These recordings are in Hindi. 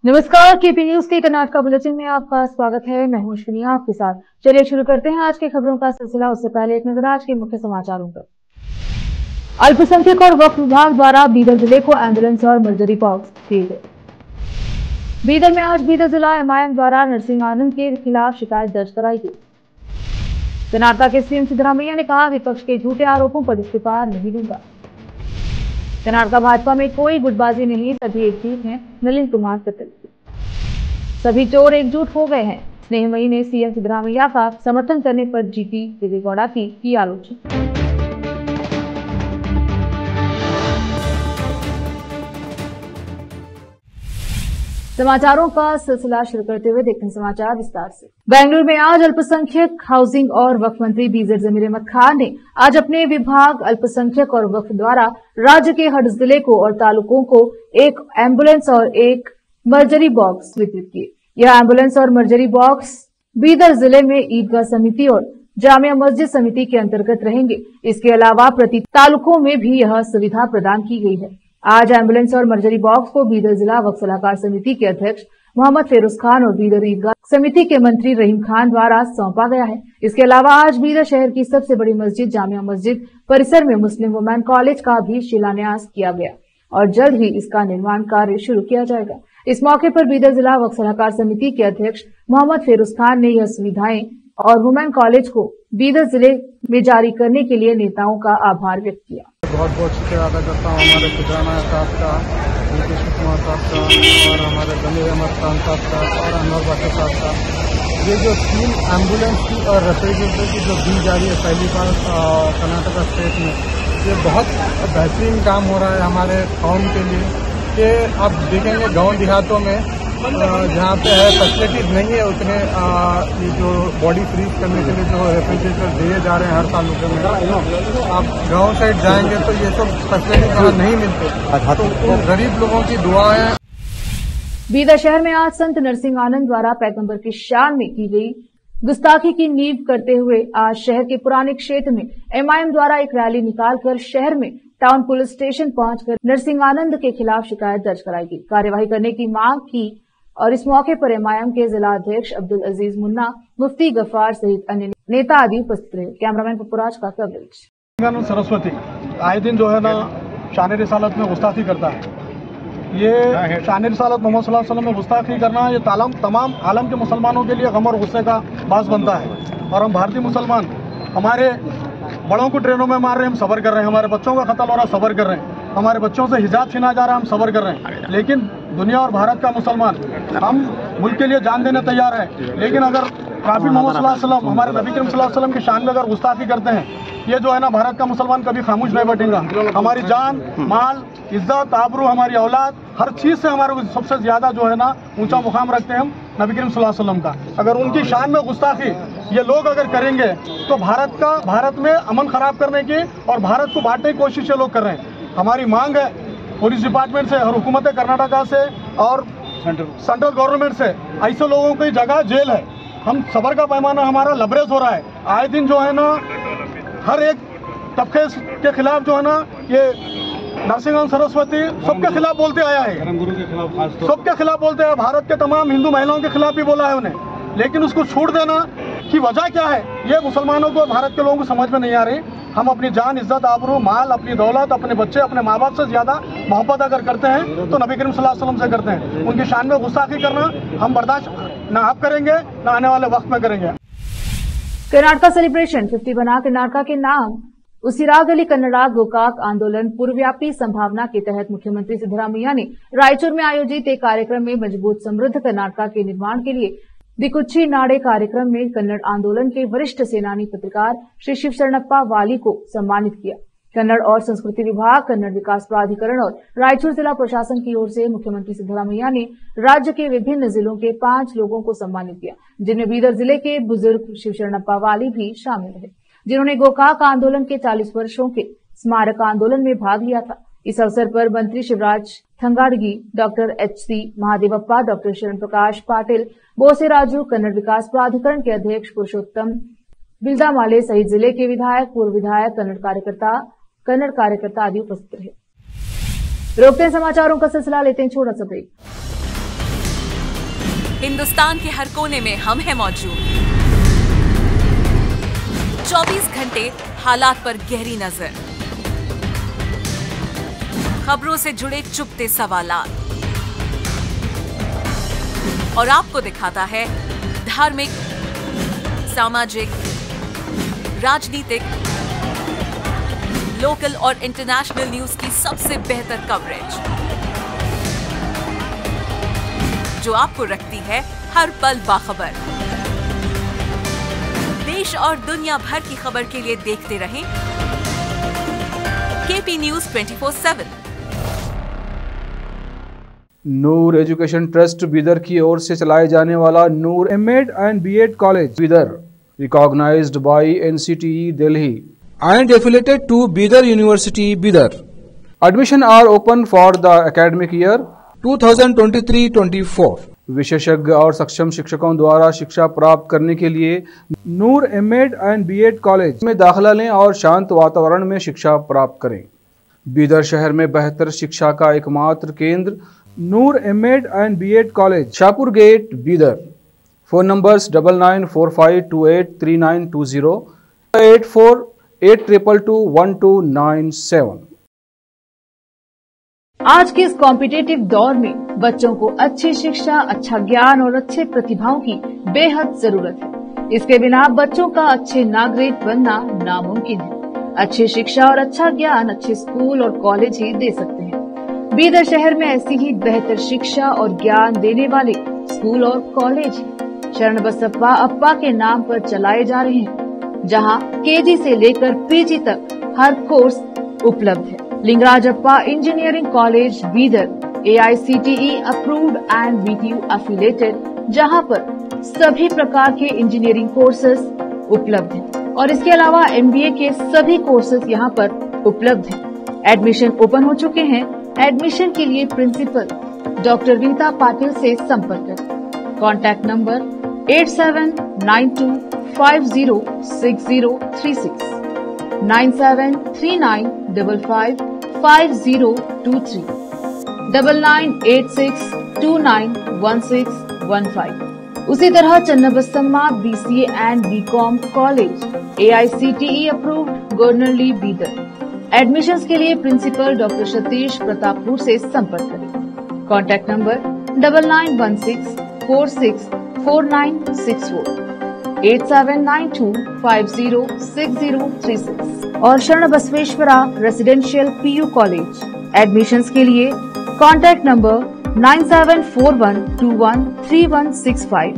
नमस्कार, केपी न्यूज के कर्नाटका बुलेटिन में आपका स्वागत है। मैं हूं अश्विनी आपके साथ। चलिए शुरू करते हैं आज के खबरों का सिलसिला। उससे पहले एक नजर आज के मुख्य समाचारों पर। अल्पसंख्यक और वक्फ विभाग द्वारा बीदर जिले को एम्बुलेंस और मर्जरी बॉक्स दिए गए। बीदर में आज बीदर जिला एमआईएम द्वारा नरसिंह आनंद के खिलाफ शिकायत दर्ज कराई गई। कर्नाटका के सीएम सिद्धरामैया ने कहा, विपक्ष के झूठे आरोपों पर इस्तीफा नहीं दूंगा। कर्नाटका भाजपा में कोई गुटबाजी नहीं, सभी एकजुट हैं। नलिन कुमार कत्ल। सभी चोर एकजुट हो गए हैं। स्नेहमयी ने सीएम सिद्धरामैया का समर्थन करने पर जीटी देवेगौड़ा की आलोचना। समाचारों का सिलसिला शुरू करते हुए देखते हैं समाचार विस्तार से। बेंगलुरु में आज अल्पसंख्यक, हाउसिंग और वक्फ मंत्री बीजर जमीर अहमद खान ने आज अपने विभाग अल्पसंख्यक और वक्फ द्वारा राज्य के हर जिले को और तालुकों को एक एम्बुलेंस और एक मर्जरी बॉक्स वितरित किए। यह एम्बुलेंस और मर्जरी बॉक्स बीदर जिले में ईदगाह समिति और जामिया मस्जिद समिति के अंतर्गत रहेंगे। इसके अलावा प्रति तालुकों में भी यह सुविधा प्रदान की गई है। आज एम्बुलेंस और मर्जरी बॉक्स को बीदर जिला वक्फ सलाहकार समिति के अध्यक्ष मोहम्मद फेरोज खान और बीदर ईदगाह समिति के मंत्री रहीम खान द्वारा सौंपा गया है। इसके अलावा आज बीदर शहर की सबसे बड़ी मस्जिद जामिया मस्जिद परिसर में मुस्लिम वुमेन कॉलेज का भी शिलान्यास किया गया और जल्द ही इसका निर्माण कार्य शुरू किया जाएगा। इस मौके पर बीदर जिला वक्फ सलाहकार समिति के अध्यक्ष मोहम्मद फेरोज खान ने यह सुविधाएं और वुमेन कॉलेज को बीदर जिले में जारी करने के लिए नेताओं का आभार व्यक्त किया। बहुत बहुत शुक्रिया अदा करता हूँ हमारे खुदराना साहब का, नीतीश कुमार साहब का और हमारे जमीर अहमद खान साहब का और अनवर बाकी साहब का। ये जो 3 एम्बुलेंस की और रेफ्रिजरेटर की जो दी जा रही है पहली बार कर्नाटका स्टेट में, ये बहुत बेहतरीन काम हो रहा है हमारे कौम के लिए। कि आप देखेंगे गांव देहातों में जहाँ पे है फैसिलिटीज नहीं है उतने, ये जो बॉडी फ्रीज करने के लिए जो रेफ्रिजरेटर दिए जा रहे हैं हर तालुके में, आप गांव साइड जाएंगे तो ये सब फैसिलिटीज वहाँ नहीं मिलते। तो गरीब लोगों की दुआएं। बीदर शहर में आज संत नरसिंह आनंद द्वारा पैगंबर की शान में की गई गुस्ताखी की नींव करते हुए आज शहर के पुराने क्षेत्र में एमआईएम द्वारा एक रैली निकालकर शहर में टाउन पुलिस स्टेशन पहुंचकर नरसिंह आनंद के खिलाफ शिकायत दर्ज कराई गई, कार्यवाही करने की मांग की और इस मौके पर एमआईएम के जिला अध्यक्ष अब्दुल अजीज मुन्ना, मुफ्ती गफार सहित अन्य नेता आदि उपस्थित रहे। कैमरामैन पपुराज का कवरेज। सरस्वती आए दिन जो है ना शान रिसालत में गुस्ताखी करता है। ये शान रिसालत मोहम्मद सल्लल्लाहु अलैहि वसल्लम में गुस्ताखी करना ये तमाम आलम के मुसलमानों के लिए गम और गुस्से का बास बनता है। और हम भारतीय मुसलमान हमारे बड़ों को ट्रेनों में मार रहे हैं, हम सबर कर रहे हैं। हमारे बच्चों का कत्ल हो रहा है, सबर कर रहे हैं। हमारे बच्चों से हिजाब छीना जा रहा है, हम सबर कर रहे हैं। लेकिन दुनिया और भारत का मुसलमान हम मुल्क के लिए जान देने तैयार है। लेकिन अगर काफिर मोहम्मद सल्लल्लाहु अलैहि वसल्लम, हमारे नबी करीम सल्लल्लाहु अलैहि वसल्लम की शान में अगर गुस्ताखी करते हैं, ये जो है ना भारत का मुसलमान कभी खामोश नहीं बैठेगा। हमारी जान, माल, इज्जत, आबरू, हमारी औलाद, हर चीज से हमारे को सबसे ज्यादा जो है ना ऊंचा मुकाम रखते हैं हम नबी करीम सल्लल्लाहु अलैहि वसल्लम का। अगर उनकी शान में गुस्ताखी ये लोग अगर करेंगे तो भारत में अमन खराब करने की और भारत को बांटने की कोशिश ये लोग कर रहे हैं। हमारी मांग है पुलिस डिपार्टमेंट से और हुकूमत कर्नाटका से और सेंट्रल गवर्नमेंट से, ऐसे लोगों की जगह जेल है। हम सबर का पैमाना हमारा लबरेज हो रहा है। आए दिन जो है ना हर एक तबके के खिलाफ जो है ना ये नरसिंह सरस्वती सबके खिलाफ बोलते आया है, सबके खिलाफ बोलते हैं। भारत के तमाम हिंदू महिलाओं के खिलाफ भी बोला है उन्हें। लेकिन उसको छूट देना की वजह क्या है, ये मुसलमानों को, भारत के लोगों को समझ में नहीं आ रही। हम अपनी जान, इज्जत, आबरू, माल, अपनी दौलत, अपने बच्चे, अपने माँ बाप से ज्यादा मोहब्बत अगर करते हैं तो नबी करीम सल्लल्लाहु अलैहि वसल्लम से करते हैं। उनकी शान में गुस्ताखी करना हम बर्दाश्त न आप करेंगे न आने वाले वक्त में करेंगे। कर्नाटका सेलिब्रेशन 50 बना कर्नाटका के नाम उसिरागली कन्नड़ा गोकाक आंदोलन पूर्वव्यापी संभावना के तहत मुख्यमंत्री सिद्धरामैया ने रायचूर में आयोजित एक कार्यक्रम में मजबूत समृद्ध कर्नाटका के निर्माण के लिए दिकुच्ची नाड़े कार्यक्रम में कन्नड़ आंदोलन के वरिष्ठ सेनानी पत्रकार श्री शिव शरणप्पा वाली को सम्मानित किया। कन्नड़ और संस्कृति विभाग, कन्नड़ विकास प्राधिकरण और रायचूर जिला प्रशासन की ओर से मुख्यमंत्री सिद्धरामैया ने राज्य के विभिन्न जिलों के 5 लोगों को सम्मानित किया, जिनमें बीदर जिले के बुजुर्ग शिव शरणप्पा वाली भी शामिल रहे, जिन्होंने गोकाक आंदोलन के 40 वर्षों के स्मारक आंदोलन में भाग लिया था। इस अवसर पर मंत्री Shivraj Thangadagi, doctor H C. Mahadevappa, doctor Sharan Prakash Patil, बोसे Raju, Kannada विकास प्राधिकरण के अध्यक्ष पुरुषोत्तम बिल्दामाले सहित जिले के विधायक, पूर्व विधायक, कन्नड़ कार्यकर्ता आदि उपस्थित रहे। रोकते हैं समाचारों का सिलसिला, लेते हैं छोटा सा ब्रेक। हिंदुस्तान के हर कोने में हम हैं मौजूद। 24 घंटे हालात पर गहरी नजर, खबरों से जुड़े चुपते सवालात, और आपको दिखाता है धार्मिक, सामाजिक, राजनीतिक, लोकल और इंटरनेशनल न्यूज की सबसे बेहतर कवरेज, जो आपको रखती है हर पल बाखबर। देश और दुनिया भर की खबर के लिए देखते रहें KP news 24/7। Noor education trust Bidar की ओर से चलाए जाने वाला Noor M Ed and B Ed college Bidar, recognised by NCTE Delhi and affiliated to Bidar University, Bidar. Admission are open for the academic year 2023-24. विशेषज्ञ और सक्षम शिक्षकों द्वारा शिक्षा प्राप्त करने के लिए Noor M Ed and B Ed college में दाखिला लें और शांत वातावरण में शिक्षा प्राप्त करें। बीदर शहर में बेहतर शिक्षा का एकमात्र केंद्र Noor M Ed and B Ed college, Shahpur gate, Bidar. Phone numbers 9945283920, 8482221297। आज के इस कॉम्पिटिटिव दौर में बच्चों को अच्छी शिक्षा, अच्छा ज्ञान और अच्छे प्रतिभाओं की बेहद जरूरत है। इसके बिना बच्चों का अच्छे नागरिक बनना नामुमकिन है। अच्छी शिक्षा और अच्छा ज्ञान अच्छे स्कूल और कॉलेज ही दे सकते हैं। बीदर शहर में ऐसी ही बेहतर शिक्षा और ज्ञान देने वाले स्कूल और कॉलेज शरण बसप्पा अप्पा के नाम पर चलाए जा रहे हैं, जहां केजी से लेकर पीजी तक हर कोर्स उपलब्ध है। Lingaraj Appa engineering college Bidar AICTE approved and BTU affiliated, जहां पर सभी प्रकार के इंजीनियरिंग कोर्सेज उपलब्ध हैं और इसके अलावा MBA के सभी कोर्सेज यहां पर उपलब्ध हैं। एडमिशन ओपन हो चुके हैं। एडमिशन के लिए प्रिंसिपल डॉक्टर रीता पाटिल से संपर्क करें। Contact number 8792506036, 9739555023, 9986291615। उसी तरह Channabasamma BCA and BCom college AICTE approved, Goranalli, Bidar. Admissions के लिए प्रिंसिपल डॉक्टर सतीश प्रतापपुर से संपर्क करें। कॉन्टैक्ट नंबर 9916464964, 8792506036 और Sharan Basaveshwara residential PU college. Admissions के लिए कॉन्टैक्ट नंबर 9741213165,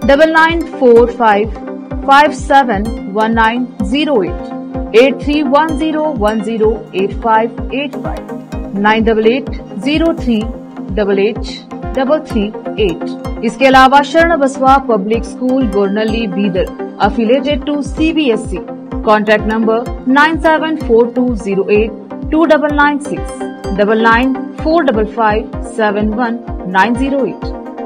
9945571908, 8310108585, 9880388838। इसके अलावा Sharan Basava public school Goranalli Bidar affiliated to CBSE। Contact number 9742082996, 9945571908,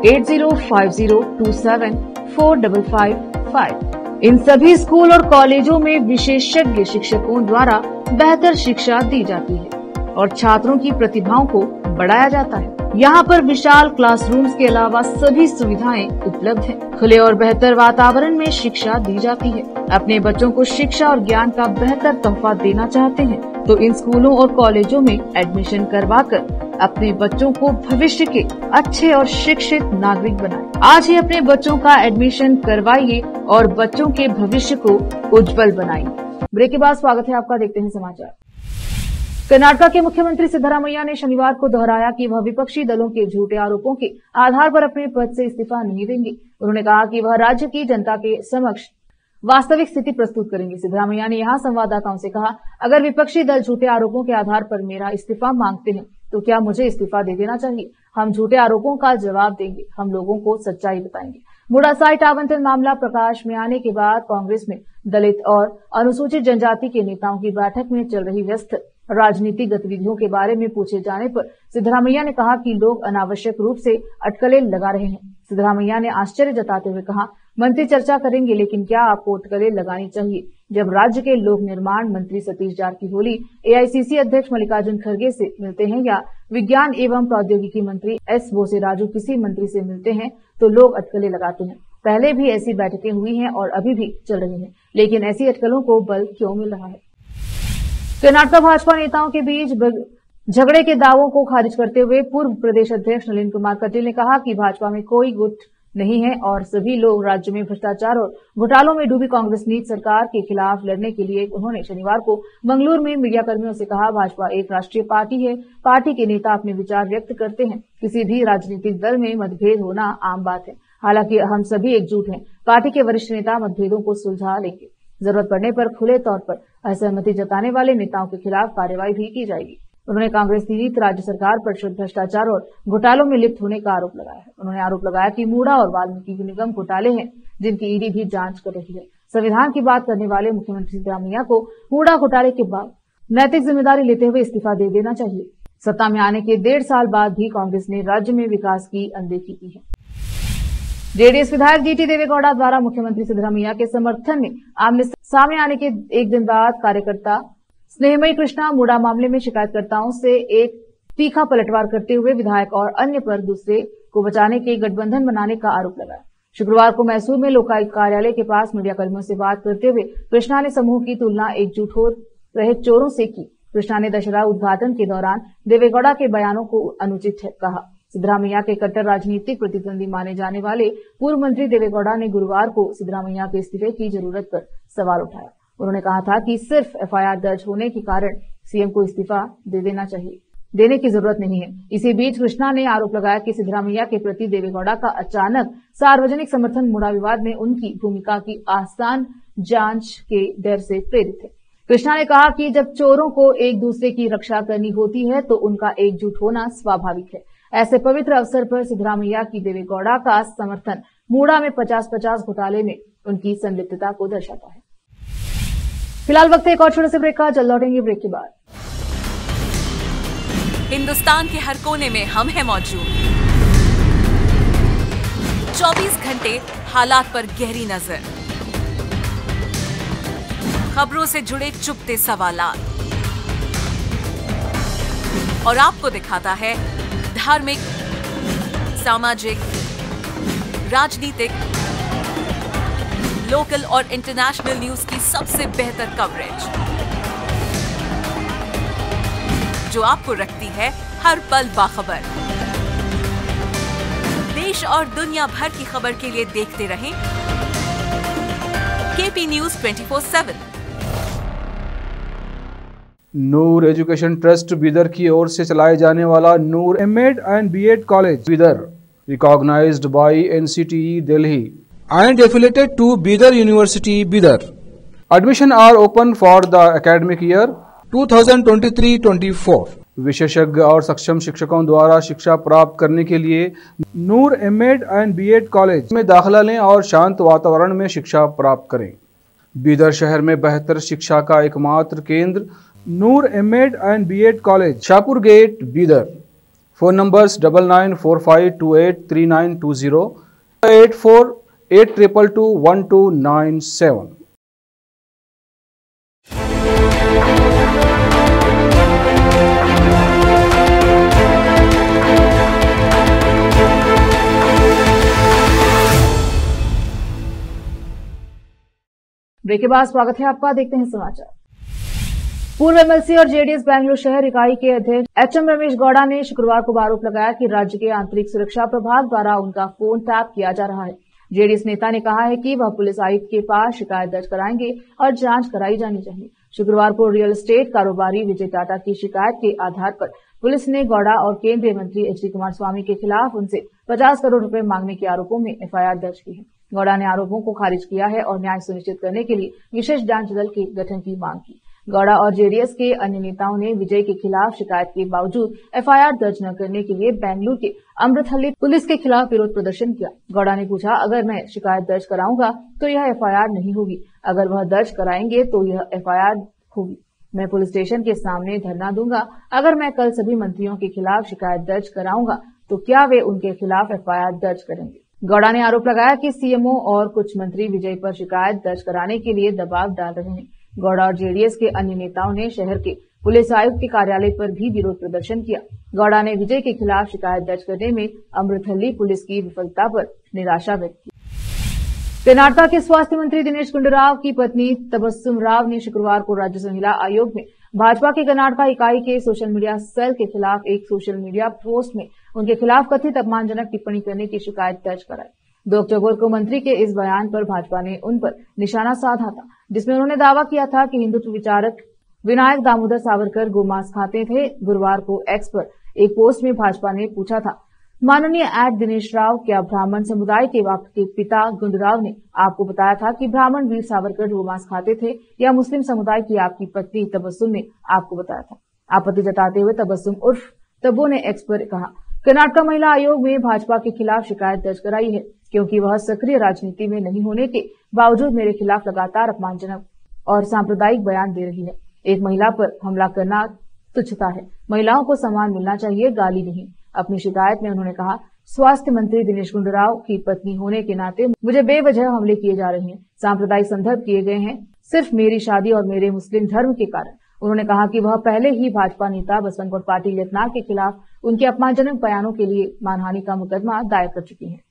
8050274555। इन सभी स्कूल और कॉलेजों में विशेषज्ञ शिक्षकों द्वारा बेहतर शिक्षा दी जाती है और छात्रों की प्रतिभाओं को बढ़ाया जाता है। यहाँ पर विशाल क्लासरूम्स के अलावा सभी सुविधाएं उपलब्ध हैं। खुले और बेहतर वातावरण में शिक्षा दी जाती है। अपने बच्चों को शिक्षा और ज्ञान का बेहतर तोहफा देना चाहते हैं तो इन स्कूलों और कॉलेजों में एडमिशन करवाकर अपने बच्चों को भविष्य के अच्छे और शिक्षित नागरिक बनाएं। आज ही अपने बच्चों का एडमिशन करवाइए और बच्चों के भविष्य को उज्जवल बनाइए। ब्रेक के बाद स्वागत है आपका, देखते हैं समाचार। कर्नाटक के मुख्यमंत्री सिद्धरामैया ने शनिवार को दोहराया कि वह विपक्षी दलों के झूठे आरोपों के आधार पर अपने पद से इस्तीफा नहीं देंगे। उन्होंने कहा कि वह राज्य की जनता के समक्ष वास्तविक स्थिति प्रस्तुत करेंगे। सिद्धरामैया ने यहां संवाददाताओं से कहा, अगर विपक्षी दल झूठे आरोपों के आधार पर मेरा इस्तीफा मांगते हैं तो क्या मुझे इस्तीफा दे देना चाहिए? हम झूठे आरोपों का जवाब देंगे, हम लोगों को सच्चाई बताएंगे। मुड़ा साइट आवंटन मामला प्रकाश में आने के बाद कांग्रेस में दलित और अनुसूचित जनजाति के नेताओं की बैठक में चल रही व्यस्त राजनीतिक गतिविधियों के बारे में पूछे जाने पर सिद्धरामैया ने कहा कि लोग अनावश्यक रूप से अटकलें लगा रहे हैं। सिद्धरामैया ने आश्चर्य जताते हुए कहा, मंत्री चर्चा करेंगे, लेकिन क्या आपको अटकलें लगानी चाहिए जब राज्य के लोक निर्माण मंत्री सतीश जारकीहोली AICC अध्यक्ष मल्लिकार्जुन खड़गे से मिलते हैं या विज्ञान एवं प्रौद्योगिकी मंत्री एस बोसेराजू किसी मंत्री से मिलते हैं तो लोग अटकलें लगाते हैं। पहले भी ऐसी बैठकें हुई हैं और अभी भी चल रही हैं, लेकिन ऐसी अटकलों को बल क्यों मिल रहा है? कर्नाटक भाजपा नेताओं के बीच झगड़े के दावों को खारिज करते हुए पूर्व प्रदेश अध्यक्ष नलिन कुमार कटील ने कहा कि भाजपा में कोई गुट नहीं है और सभी लोग राज्य में भ्रष्टाचार और घोटालों में डूबी कांग्रेस नीति सरकार के खिलाफ लड़ने के लिए उन्होंने शनिवार को मंगलुरु में मीडियाकर्मियों से कहा, भाजपा एक राष्ट्रीय पार्टी है, पार्टी के नेता अपने विचार व्यक्त करते हैं, किसी भी राजनीतिक दल में मतभेद होना आम बात है। हालांकि हम सभी एकजुट हैं, पार्टी के वरिष्ठ नेता मतभेदों को सुलझा लेंगे, जरूरत पड़ने पर खुले तौर पर असहमति जताने वाले नेताओं के खिलाफ कार्रवाई भी की जाएगी। उन्होंने कांग्रेस नीति राज्य सरकार पर भ्रष्टाचार और घोटालों में लिप्त होने का आरोप लगाया है। उन्होंने आरोप लगाया कि मूडा और वाल्मीकि निगम घोटाले हैं, जिनकी ईडी भी जांच कर रही है। संविधान की बात करने वाले मुख्यमंत्री सिद्धरामैया को मूडा घोटाले के बाद नैतिक जिम्मेदारी लेते हुए इस्तीफा दे देना चाहिए। सत्ता में आने के 1.5 साल बाद भी कांग्रेस ने राज्य में विकास की अनदेखी की है। जेडीएस विधायक जीटी देवेगौड़ा द्वारा मुख्यमंत्री सिद्धरामैया के समर्थन में आमने सामने आने के एक दिन बाद कार्यकर्ता स्नेहमयी कृष्णा मूडा मामले में शिकायतकर्ताओं से एक तीखा पलटवार करते हुए विधायक और अन्य पर दूसरे को बचाने के गठबंधन बनाने का आरोप लगाया। शुक्रवार को मैसूर में लोकायुक्त कार्यालय के पास मीडियाकर्मियों से बात करते हुए कृष्णा ने समूह की तुलना एकजुट हो रहे चोरों से की। कृष्णा ने दशहरा उद्घाटन के दौरान देवेगौड़ा के बयानों को अनुचित कहा। सिद्धरामैया के कट्टर राजनीतिक प्रतिद्वंदी माने जाने वाले पूर्व मंत्री देवेगौड़ा ने गुरुवार को सिद्धरामैया के इस्तीफे की जरूरत पर सवाल उठाया। उन्होंने कहा था कि सिर्फ एफआईआर दर्ज होने के कारण सीएम को इस्तीफा देने की जरूरत नहीं है। इसी बीच कृष्णा ने आरोप लगाया कि सिद्धरामैया के प्रति देवेगौड़ा का अचानक सार्वजनिक समर्थन मूडा विवाद में उनकी भूमिका की आसान जांच के डर से प्रेरित है। कृष्णा ने कहा कि जब चोरों को एक दूसरे की रक्षा करनी होती है तो उनका एकजुट होना स्वाभाविक है। ऐसे पवित्र अवसर पर सिद्धरामैया की देवेगौड़ा का समर्थन मूडा में 50-50 घोटाले में उनकी संलिप्तता को दर्शाता है। फिलहाल वक्त है एक और छोटे से ब्रेक का, जल्द लौटेंगे ब्रेक के बाद। हिंदुस्तान के हर कोने में हम हैं मौजूद। 24 घंटे हालात पर गहरी नजर, खबरों से जुड़े चुपते सवालात और आपको दिखाता है धार्मिक, सामाजिक, राजनीतिक, लोकल और इंटरनेशनल न्यूज की सबसे बेहतर कवरेज जो आपको रखती है हर पल बाखबर। देश और दुनिया भर की खबर के लिए देखते रहें KP news 24/7। Noor education trust Bidar की ओर से चलाए जाने वाला Noor M Ed and B Ed college Bidar, recognised by NCTE Delhi and affiliated to Bidar University, Bidar. Admission are open for the academic year 2023-24. विशेषज्ञ और सक्षम शिक्षकों द्वारा शिक्षा प्राप्त करने के लिए Noor M Ed and B Ed college में दाखिला लें और शांत वातावरण में शिक्षा प्राप्त करें। बीदर शहर में बेहतर शिक्षा का एकमात्र केंद्र Noor M Ed and B Ed college, Shahpur gate, Bidar. Phone numbers 9945283920, 8482221297। Break के बाद स्वागत है आपका, देखते हैं समाचार। पूर्व एमएलसी और जेडीएस बेंगलुरु शहर इकाई के अध्यक्ष एचएम रमेश गौड़ा ने शुक्रवार को आरोप लगाया कि राज्य के आंतरिक सुरक्षा प्रभाग द्वारा उनका फोन टैप किया जा रहा है। जेडीएस नेता ने कहा है कि वह पुलिस आयुक्त के पास शिकायत दर्ज कराएंगे और जांच कराई जानी चाहिए। शुक्रवार को रियल एस्टेट कारोबारी विजय टाटा की शिकायत के आधार पर पुलिस ने गौड़ा और केंद्रीय मंत्री एचडी कुमारस्वामी के खिलाफ उनसे 50 करोड़ रुपए मांगने के आरोपों में एफआईआर दर्ज की है। गौड़ा ने आरोपों को खारिज किया है और न्याय सुनिश्चित करने के लिए विशेष जांच दल के गठन की मांग की। गौड़ा और जेडीएस के अन्य नेताओं ने विजय के खिलाफ शिकायत के बावजूद एफआईआर दर्ज न करने के लिए बेंगलुरु के अमृतहल्ली पुलिस के खिलाफ विरोध प्रदर्शन किया। गौड़ा ने पूछा, अगर मैं शिकायत दर्ज कराऊंगा तो यह एफआईआर नहीं होगी, अगर वह दर्ज कराएंगे तो यह एफआईआर होगी। मैं पुलिस स्टेशन के सामने धरना दूंगा। अगर मैं कल सभी मंत्रियों के खिलाफ शिकायत दर्ज कराऊंगा तो क्या वे उनके खिलाफ एफआईआर दर्ज करेंगे? गौड़ा ने आरोप लगाया कि सीएमओ और कुछ मंत्री विजय पर शिकायत दर्ज कराने के लिए दबाव डाल रहे हैं। गौड़ा और जेडीएस के अन्य नेताओं ने शहर के पुलिस आयुक्त के कार्यालय पर भी विरोध प्रदर्शन किया। गौड़ा ने विजय के खिलाफ शिकायत दर्ज करने में अमृतहल्ली पुलिस की विफलता पर निराशा व्यक्त की। कर्नाटक के स्वास्थ्य मंत्री दिनेश गुंडूराव की पत्नी तबस्सुम राव ने शुक्रवार को राज्य महिला आयोग में भाजपा की कर्नाटक इकाई के सोशल मीडिया सेल के खिलाफ एक सोशल मीडिया पोस्ट में उनके खिलाफ कथित अपमानजनक टिप्पणी करने की शिकायत दर्ज कराई। 2 अक्टूबर को मंत्री के इस बयान पर भाजपा ने उन पर निशाना साधा था, जिसमें उन्होंने दावा किया था कि हिंदुत्व विचारक विनायक दामोदर सावरकर गोमांस खाते थे। गुरुवार को एक्स पर एक पोस्ट में भाजपा ने पूछा था, माननीय दिनेश राव, क्या ब्राह्मण समुदाय के आपके पिता गुंडूराव ने आपको बताया था कि ब्राह्मण वीर सावरकर गोमांस खाते थे, या मुस्लिम समुदाय की आपकी पत्नी तबस्सुम ने आपको बताया था? आपत्ति जताते हुए तबस्सुम उर्फ तब्बू ने एक्स पर कहा, कर्नाटक महिला आयोग में भाजपा के खिलाफ शिकायत दर्ज कराई है, क्योंकि वह सक्रिय राजनीति में नहीं होने के बावजूद मेरे खिलाफ लगातार अपमानजनक और सांप्रदायिक बयान दे रही है। एक महिला पर हमला करना तुच्छता है। महिलाओं को सम्मान मिलना चाहिए, गाली नहीं। अपनी शिकायत में उन्होंने कहा, स्वास्थ्य मंत्री दिनेश गुंडूराव की पत्नी होने के नाते मुझे बेवजह हमले किए जा रहे हैं, सांप्रदायिक संदर्भ किए गए हैं, सिर्फ मेरी शादी और मेरे मुस्लिम धर्म के कारण। उन्होंने कहा कि वह पहले ही भाजपा नेता बसवंत पाटिल यत्नाल के खिलाफ उनके अपमानजनक बयानों के लिए मानहानि का मुकदमा दायर कर चुकी है।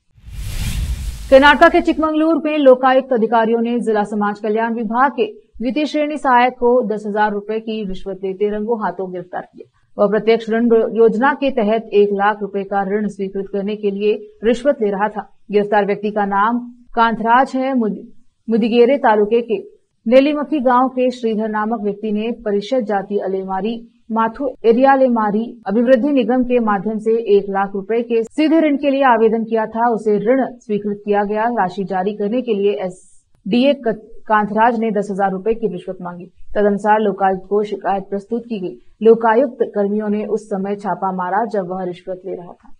कर्नाटक के चिकमंगलुरु में लोकायुक्त अधिकारियों ने जिला समाज कल्याण विभाग के द्वितीय श्रेणी सहायक को 10,000 रुपए की रिश्वत लेते रंगों हाथों गिरफ्तार किया। वह प्रत्यक्ष ऋण योजना के तहत 1 लाख रुपए का ऋण स्वीकृत करने के लिए रिश्वत ले रहा था। गिरफ्तार व्यक्ति का नाम कांथराज है। मुदिगेरे तालुके के नेलीमक्की गांव के श्रीधर नामक व्यक्ति ने परिषद जाति अलेमारी माथु एरियालेमारी अभिवृद्धि निगम के माध्यम से 1 लाख रुपए के सीधे ऋण के लिए आवेदन किया था। उसे ऋण स्वीकृत किया गया। राशि जारी करने के लिए एसडीए कांथराज ने 10,000 रुपए की रिश्वत मांगी। तदनुसार लोकायुक्त को शिकायत प्रस्तुत की गई। लोकायुक्त कर्मियों ने उस समय छापा मारा जब वह रिश्वत ले रहा था।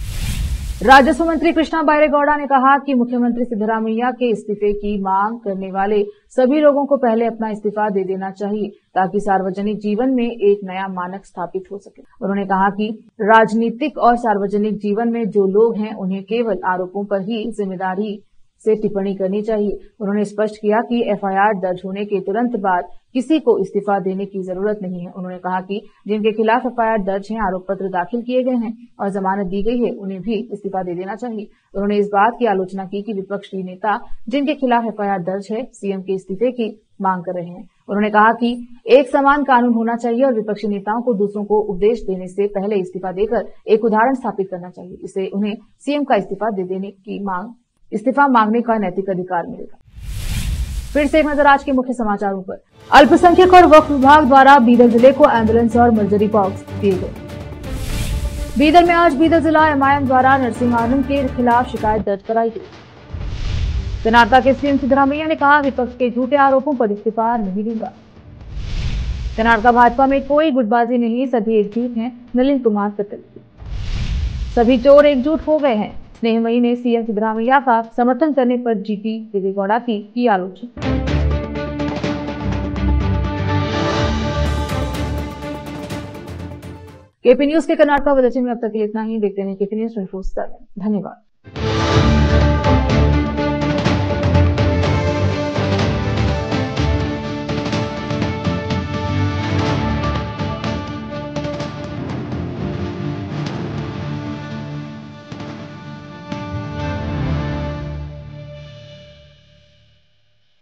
राजस्व मंत्री कृष्णा बैरेगौड़ा ने कहा कि मुख्यमंत्री सिद्धरामैया के इस्तीफे की मांग करने वाले सभी लोगों को पहले अपना इस्तीफा दे देना चाहिए, ताकि सार्वजनिक जीवन में एक नया मानक स्थापित हो सके। उन्होंने कहा कि राजनीतिक और सार्वजनिक जीवन में जो लोग हैं, उन्हें केवल आरोपों पर ही जिम्मेदारी से टिप्पणी करनी चाहिए। उन्होंने स्पष्ट किया कि एफआईआर दर्ज होने के तुरंत बाद किसी को इस्तीफा देने की जरूरत नहीं है। उन्होंने कहा कि जिनके खिलाफ एफआईआर दर्ज है, आरोप पत्र दाखिल किए गए हैं और जमानत दी गई है, उन्हें भी इस्तीफा दे देना चाहिए। उन्होंने इस बात की आलोचना की कि विपक्षी नेता जिनके खिलाफ एफआईआर दर्ज है, सीएम के इस्तीफे की मांग कर रहे हैं। उन्होंने कहा कि एक समान कानून होना चाहिए और विपक्षी नेताओं को दूसरों को उपदेश देने से पहले इस्तीफा देकर एक उदाहरण स्थापित करना चाहिए। इससे उन्हें सीएम का इस्तीफा दे देने की इस्तीफा मांगने का नैतिक अधिकार मिलेगा। फिर से एक नजर आज के मुख्य समाचारों पर। अल्पसंख्यक और वक्फ विभाग द्वारा बीदर जिले को एम्बुलेंस और मर्जरी बॉक्स दिए गए। बीदर में आज बीदर जिला एमआईएम द्वारा नरसिंह आनंद के खिलाफ शिकायत दर्ज कराई गई। कर्नाटक के सीएम सिद्धरामैया ने कहा, विपक्ष के झूठे आरोपों पर इस्तीफा नहीं दूंगा। कर्नाटक भाजपा में कोई गुटबाजी नहीं, सभी एकजुट हैं। नलिन कुमार कत्ल, सभी चोर एकजुट हो गए हैं। स्नेहमयी ने सीएम सिद्धरामैया का समर्थन करने पर जीटी देवेगौड़ा की आलोचना। केपी न्यूज के कर्नाटक बुलेटिन में अब तक इतना ही। देखते रहिए केपी न्यूज 24/7। धन्यवाद।